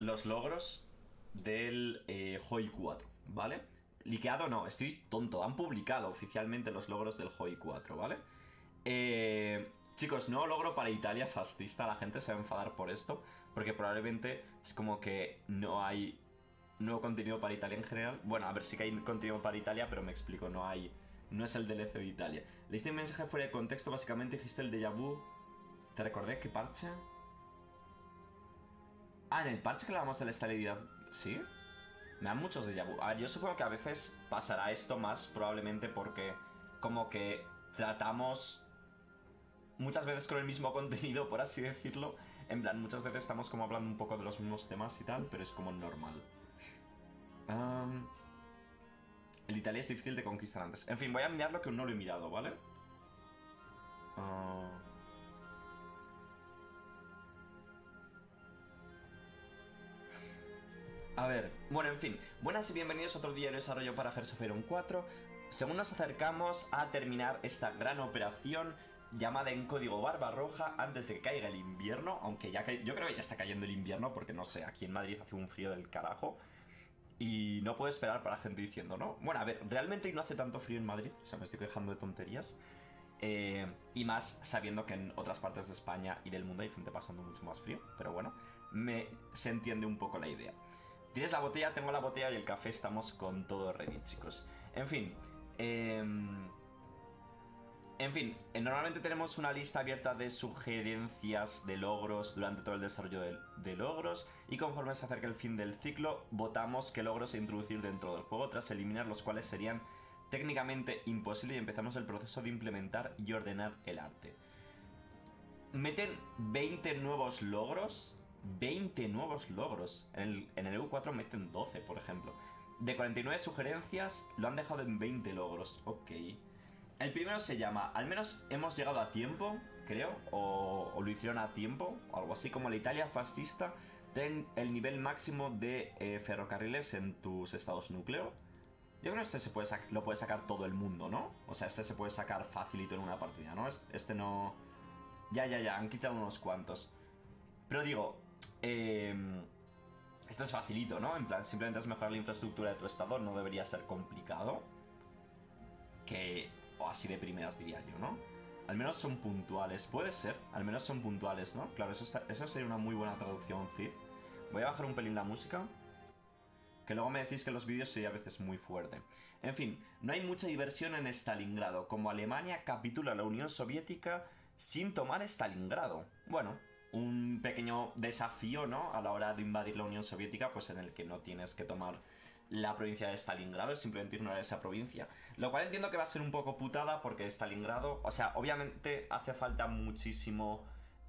los logros del HOI 4, ¿vale? Liqueado no, estoy tonto. Han publicado oficialmente los logros del HOI 4, ¿vale? Chicos, nuevo logro para Italia fascista. La gente se va a enfadar por esto, porque probablemente es como que no hay nuevo contenido para Italia en general. Bueno, a ver, sí que hay contenido para Italia, pero me explico, no es el DLC de Italia. Leíste un mensaje fuera de contexto, básicamente dijiste el déjà vu. ¿Te recordé qué parche? Ah, en el parche que hablábamos de la estabilidad, ¿sí? Me dan muchos déjà vu. A ver, yo supongo que a veces pasará esto más probablemente porque como que tratamos muchas veces con el mismo contenido, por así decirlo. En plan, muchas veces estamos como hablando un poco de los mismos temas y tal, pero es como normal. El Italia es difícil de conquistar antes. En fin, voy a mirar lo que aún no lo he mirado, ¿vale? A ver, bueno, en fin. Buenas y bienvenidos a otro día de desarrollo para Hearts of Iron 4. Según nos acercamos a terminar esta gran operación llamada en código Barbarroja antes de que caiga el invierno, aunque ya yo creo que ya está cayendo el invierno porque no sé, aquí en Madrid hace un frío del carajo y no puedo esperar para la gente diciendo, ¿no? Bueno, a ver, realmente hoy no hace tanto frío en Madrid, o sea, me estoy quejando de tonterías. Y más sabiendo que en otras partes de España y del mundo hay gente pasando mucho más frío, pero bueno, se entiende un poco la idea. Tienes la botella, tengo la botella y el café, estamos con todo ready, chicos. En fin, normalmente tenemos una lista abierta de sugerencias de logros durante todo el desarrollo de logros, y conforme se acerca el fin del ciclo, votamos qué logros introducir dentro del juego, tras eliminar los cuales serían técnicamente imposibles, y empezamos el proceso de implementar y ordenar el arte. Meten 20 nuevos logros. 20 nuevos logros. En el EU4 meten 12, por ejemplo. De 49 sugerencias, lo han dejado en 20 logros. Ok. El primero se llama Al menos hemos llegado a tiempo, creo. O lo hicieron a tiempo. O algo así como la Italia fascista. Ten el nivel máximo de ferrocarriles en tus estados núcleo. Yo creo que este lo puede sacar todo el mundo, ¿no? O sea, este se puede sacar facilito en una partida, ¿no? Este no... Ya, han quitado unos cuantos. Pero digo... esto es facilito, ¿no? En plan, simplemente es mejorar la infraestructura de tu estado, no debería ser complicado. O así de primeras diría yo, ¿no? Al menos son puntuales, puede ser. Al menos son puntuales, ¿no? Claro, eso sería una muy buena traducción, Cid. Voy a bajar un pelín la música, que luego me decís que los vídeos sería a veces muy fuerte. En fin, no hay mucha diversión en Stalingrado, como Alemania capitula a la Unión Soviética sin tomar Stalingrado. Bueno, un pequeño desafío, ¿no? A la hora de invadir la Unión Soviética, pues en el que no tienes que tomar la provincia de Stalingrado, es simplemente ignorar esa provincia. Lo cual entiendo que va a ser un poco putada, porque Stalingrado, o sea, obviamente hace falta muchísimo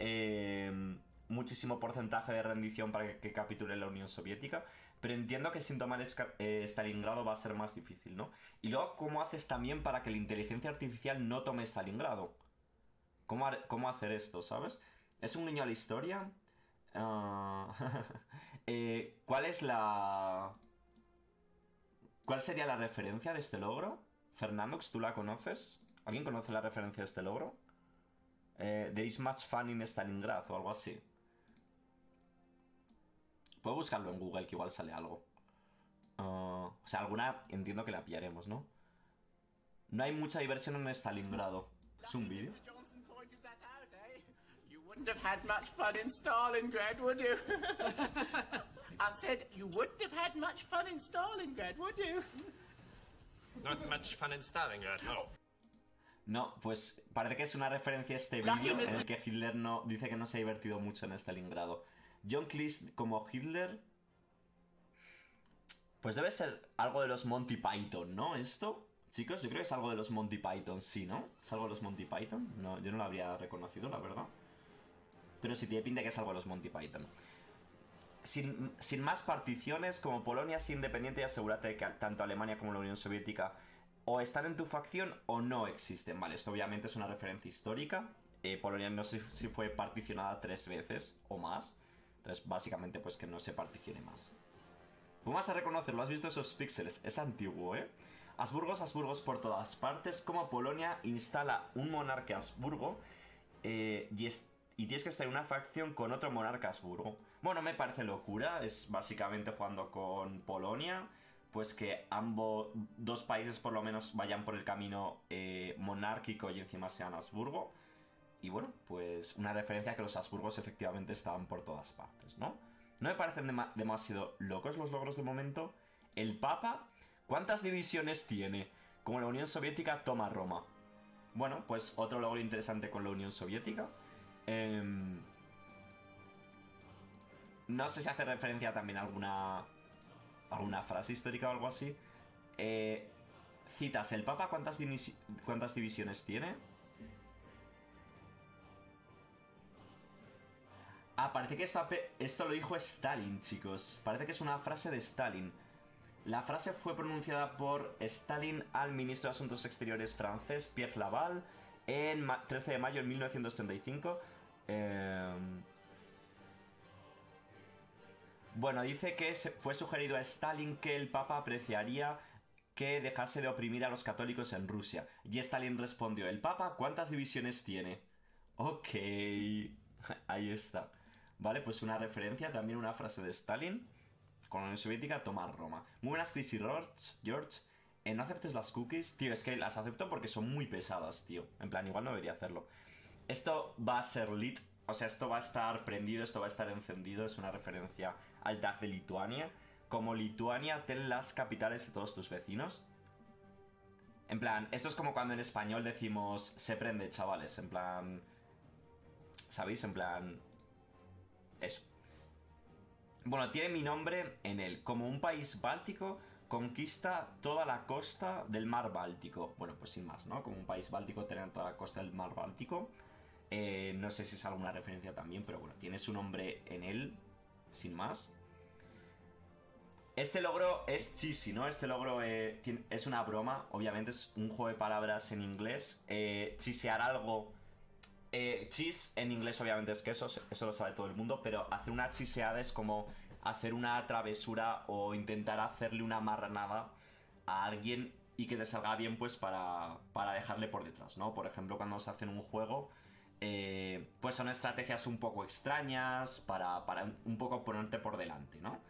porcentaje de rendición para que capitule la Unión Soviética, pero entiendo que sin tomar Stalingrado va a ser más difícil, ¿no? Y luego, ¿cómo haces también para que la inteligencia artificial no tome Stalingrado? ¿Cómo hacer esto, sabes? ¿Es un guiño a la historia? ¿Cuál sería la referencia de este logro? Fernandox, ¿tú la conoces? ¿Alguien conoce la referencia de este logro? There is much fun in Stalingrad o algo así. Puedo buscarlo en Google, que igual sale algo. O sea, alguna entiendo que la pillaremos, ¿no? No hay mucha diversión en Stalingrado. ¿Es un vídeo? You wouldn't have had much fun in Stalingrad, would you? I said, you wouldn't have had much fun in Stalingrad, would you? Not much fun in Stalingrad, no. No, pues parece que es una referencia a este vídeo en el que Hitler dice que no se ha divertido mucho en Stalingrado. John Cleese como Hitler... Pues debe ser algo de los Monty Python, ¿no? Esto, chicos, yo creo que es algo de los Monty Python, sí, ¿no? ¿Es algo de los Monty Python? No, yo no lo habría reconocido, la verdad. Pero sí tiene pinta que es algo de los Monty Python. Sin más particiones, como Polonia es independiente, y asegúrate de que tanto Alemania como la Unión Soviética o están en tu facción o no existen. Vale, esto obviamente es una referencia histórica. Polonia no sé si fue particionada 3 veces o más. Entonces, básicamente, pues que no se particione más. Vamos a reconocerlo, ¿has visto esos píxeles? Es antiguo, ¿eh? Habsburgos por todas partes. Como Polonia instala un monarca Habsburgo y tienes que estar en una facción con otro monarca Habsburgo. Bueno, me parece locura. Es básicamente jugando con Polonia. Pues que dos países por lo menos vayan por el camino monárquico y encima sean Habsburgo. Y bueno, pues una referencia a que los Habsburgos efectivamente estaban por todas partes, ¿no? No me parecen demasiado locos los logros de momento. El Papa, ¿cuántas divisiones tiene? Como la Unión Soviética toma Roma. Bueno, pues otro logro interesante con la Unión Soviética. No sé si hace referencia también a alguna frase histórica o algo así. Citas, ¿el Papa cuántas divisiones tiene? Ah, parece que esto lo dijo Stalin, chicos. Parece que es una frase de Stalin. La frase fue pronunciada por Stalin al ministro de Asuntos Exteriores francés, Pierre Laval, en 13 de mayo de 1935. Bueno, dice que fue sugerido a Stalin que el Papa apreciaría que dejase de oprimir a los católicos en Rusia. Y Stalin respondió, ¿el Papa cuántas divisiones tiene? Ok, ahí está. Vale, pues una referencia, también una frase de Stalin. Con la Unión Soviética, tomar Roma. Muy buenas, Chris y George. ¿No aceptes las cookies? Tío, es que las acepto porque son muy pesadas, tío. En plan, igual no debería hacerlo. Esto va a ser lit. O sea, esto va a estar prendido, esto va a estar encendido. Es una referencia al tag de Lituania. Como Lituania, ten las capitales de todos tus vecinos. En plan, esto es como cuando en español decimos se prende, chavales. En plan... ¿Sabéis? En plan... Eso. Bueno, tiene mi nombre en él. Como un país báltico, conquista toda la costa del mar Báltico. Bueno, pues sin más, ¿no? Como un país báltico, tener toda la costa del mar Báltico. No sé si es alguna referencia también, pero bueno, tiene su nombre en él, sin más. Este logro es cheesy, ¿no? Este logro es una broma, obviamente es un juego de palabras en inglés. Chisear algo... cheese en inglés obviamente es queso, eso lo sabe todo el mundo, pero hacer una chiseada es como hacer una travesura o intentar hacerle una marranada a alguien y que te salga bien pues para dejarle por detrás, ¿no? Por ejemplo, cuando se hace en un juego, pues son estrategias un poco extrañas para un poco ponerte por delante, ¿no?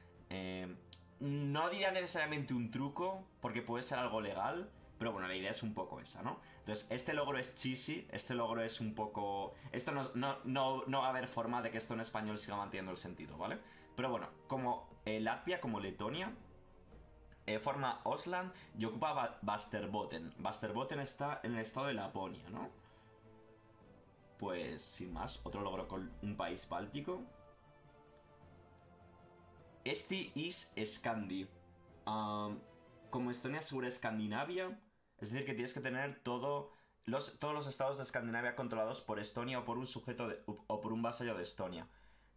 No diría necesariamente un truco, porque puede ser algo legal, pero bueno, la idea es un poco esa, ¿no? Entonces, este logro es cheesy, este logro es un poco... Esto no va a haber forma de que esto en español siga manteniendo el sentido, ¿vale? Pero bueno, como Latvia, como Letonia, forma Osland y ocupa Västerbotten. Västerbotten está en el estado de Laponia, ¿no? Pues, sin más, otro logro con un país báltico. Este is Scandi. Como Estonia asegura Escandinavia, es decir, que tienes que tener todos los estados de Escandinavia controlados por Estonia o por un sujeto o por un vasallo de Estonia.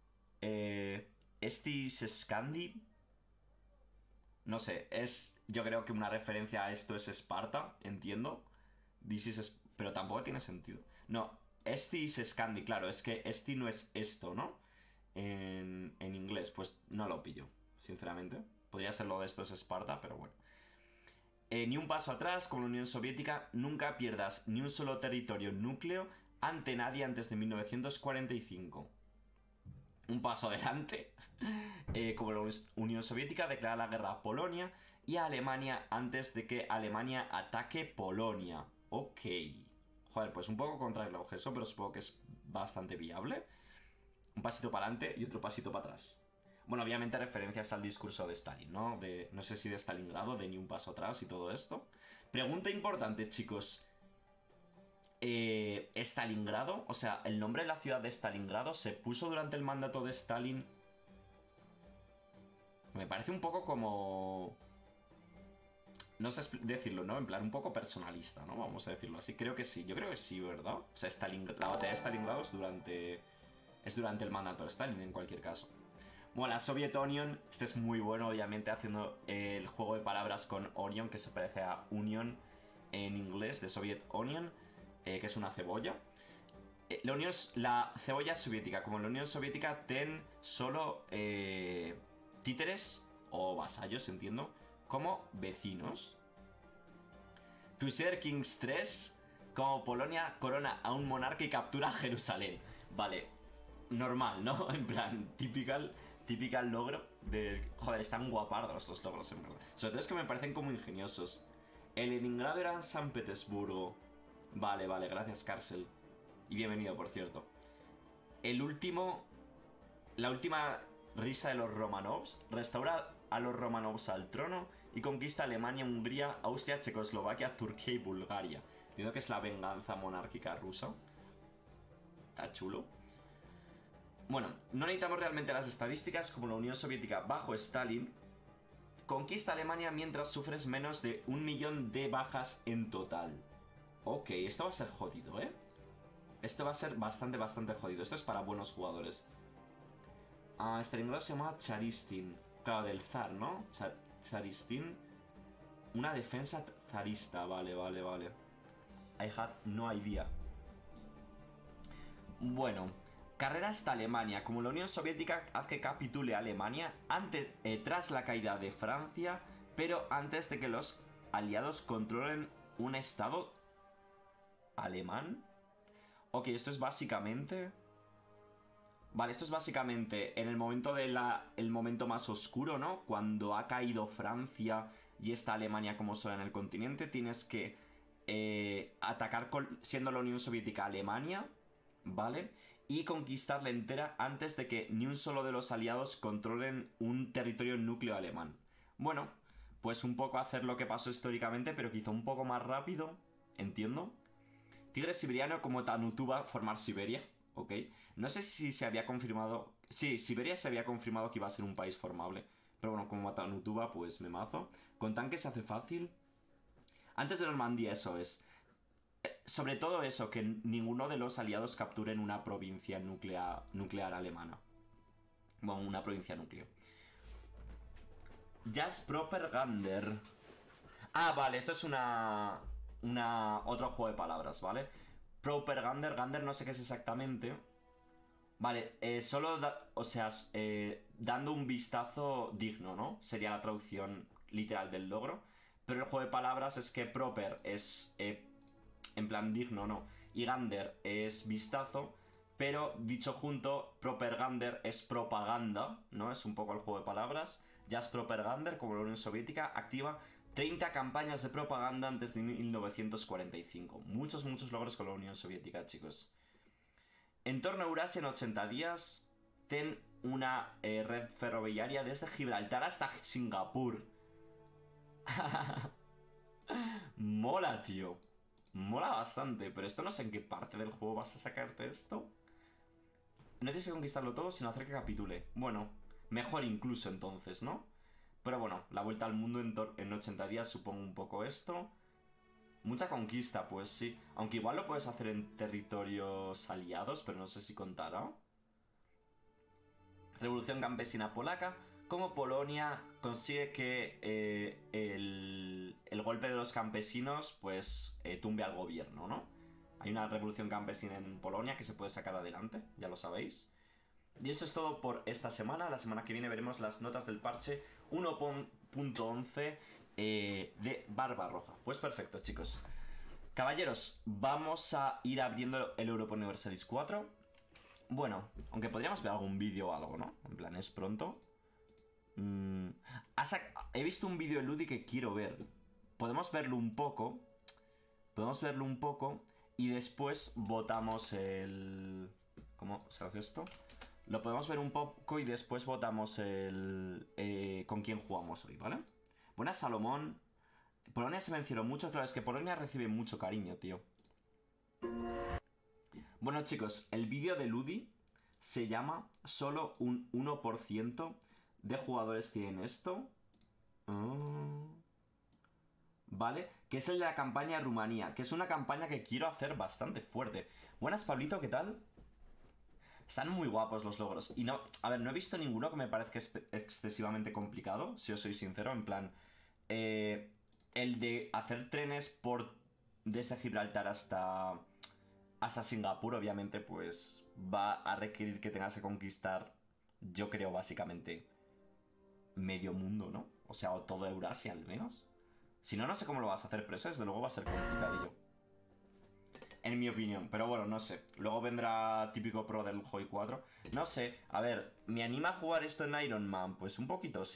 Este is Scandi. No sé, yo creo que una referencia a esto es Esparta, entiendo. Pero tampoco tiene sentido. No, este is Scandi, claro, es que este no es esto, ¿no? En inglés, pues no lo pillo, sinceramente. Podría ser lo de esto es Esparta, pero bueno. Ni un paso atrás, como la Unión Soviética, nunca pierdas ni un solo territorio núcleo ante nadie antes de 1945. Un paso adelante, como la Unión Soviética declara la guerra a Polonia y a Alemania antes de que Alemania ataque Polonia. Ok. Joder, pues un poco contrarreloj eso, pero supongo que es bastante viable. Un pasito para adelante y otro pasito para atrás. Bueno, obviamente referencias al discurso de Stalin, ¿no? No sé si de Stalingrado, de ni un paso atrás y todo esto. Pregunta importante, chicos. Stalingrado, o sea, el nombre de la ciudad de Stalingrado se puso durante el mandato de Stalin. Me parece un poco como... No sé decirlo, ¿no? En plan, un poco personalista, ¿no? Vamos a decirlo así. Creo que sí, yo creo que sí, ¿verdad? O sea, la batalla de Stalingrado es durante el mandato de Stalin, en cualquier caso. Bueno, la Soviet Onion, este es muy bueno, obviamente, haciendo el juego de palabras con Onion, que se parece a Union en inglés, de Soviet Onion, que es una cebolla. La cebolla soviética, como en la Unión Soviética, ten solo títeres o vasallos, entiendo, como vecinos. Crusader Kings 3, como Polonia corona a un monarca y captura Jerusalén. Vale. normal, ¿no? En plan, típical logro de... Joder, están guapardos los logros, en verdad. Sobre todo es que me parecen como ingeniosos. El Leningrado era en San Petersburgo. Vale, gracias, Carcel. Y bienvenido, por cierto. La última risa de los Romanovs restaura a los Romanovs al trono y conquista Alemania, Hungría, Austria, Checoslovaquia, Turquía y Bulgaria. Entiendo que es la venganza monárquica rusa. Está chulo. Bueno, no necesitamos realmente las estadísticas. Como la Unión Soviética bajo Stalin conquista Alemania mientras sufres menos de 1 millón de bajas en total. Ok, esto va a ser jodido, ¿eh? Esto va a ser bastante jodido. Esto es para buenos jugadores. Stalingrado se llama Charistin. Claro, del zar, ¿no? Charistin. Una defensa zarista. Vale. I have no idea. Bueno, carrera hasta Alemania. Como la Unión Soviética hace que capitule Alemania tras la caída de Francia, pero antes de que los aliados controlen un estado alemán. Ok, esto es básicamente... Vale, esto es básicamente en el momento el momento más oscuro, ¿no? Cuando ha caído Francia y está Alemania como sola en el continente, tienes que atacar siendo la Unión Soviética Alemania, ¿vale? Y conquistarla entera antes de que ni un solo de los aliados controlen un territorio núcleo alemán. Bueno, pues un poco hacer lo que pasó históricamente, pero quizá un poco más rápido, entiendo. Tigre siberiano como Tanutuba formar Siberia, ¿ok? No sé si se había confirmado... Sí, Siberia se había confirmado que iba a ser un país formable. Pero bueno, como Tanutuba, pues me mazo. Con tanques se hace fácil. Antes de Normandía, eso es. Sobre todo eso, que ninguno de los aliados capturen una provincia nuclear alemana. Bueno, una provincia núcleo. Just Propaganda. Vale, esto es otro juego de palabras, ¿vale? Propaganda, Gander no sé qué es exactamente. Vale, solo dando un vistazo digno, ¿no? Sería la traducción literal del logro. Pero el juego de palabras es que proper es en plan digno, ¿no? Y Gander es vistazo. Pero dicho junto, Propagander es propaganda, ¿no? Es un poco el juego de palabras. Just Propagander, como la Unión Soviética, activa 30 campañas de propaganda antes de 1945. Muchos logros con la Unión Soviética, chicos. En torno a Eurasia en 80 días, ten una red ferroviaria desde Gibraltar hasta Singapur. Mola, tío. Mola bastante, pero esto no sé en qué parte del juego vas a sacarte esto. No tienes que conquistarlo todo, sino hacer que capitule. Bueno, mejor incluso entonces, ¿no? Pero bueno, la vuelta al mundo en 80 días supongo un poco esto. Mucha conquista, pues sí. Aunque igual lo puedes hacer en territorios aliados, pero no sé si contará. Revolución campesina polaca. Como Polonia consigue que el golpe de los campesinos, pues, tumbe al gobierno, ¿no? Hay una revolución campesina en Polonia que se puede sacar adelante, ya lo sabéis. Y eso es todo por esta semana. La semana que viene veremos las notas del parche 1.11 de Barbarroja. Pues perfecto, chicos. Caballeros, vamos a ir abriendo el Europa Universalis 4. Bueno, aunque podríamos ver algún vídeo o algo, ¿no? En plan, es pronto. He visto un vídeo de Ludi que quiero ver. Podemos verlo un poco. Y después votamos el... ¿Cómo se hace esto? Lo podemos ver un poco y después votamos con quién jugamos hoy, ¿vale? Buenas, Salomón. Polonia se mencionó mucho, claro, es que Polonia recibe mucho cariño, tío. Bueno, chicos, el vídeo de Ludi se llama Solo un 1% de jugadores tienen esto. ¿Vale? Que es el de la campaña Rumanía, que es una campaña que quiero hacer bastante fuerte. Buenas, Pablito, ¿qué tal? Están muy guapos los logros. Y no, a ver, no he visto ninguno que me parezca excesivamente complicado, si os soy sincero, en plan... el de hacer trenes desde Gibraltar hasta Singapur, obviamente, pues va a requerir que tengas que conquistar, yo creo, básicamente medio mundo, ¿no? O sea, o toda Eurasia al menos. Si no, no sé cómo lo vas a hacer, pero eso desde luego va a ser complicadillo. En mi opinión, pero bueno, no sé. Luego vendrá típico pro del Hoi 4. No sé, a ver, ¿me anima a jugar esto en Iron Man? Pues un poquito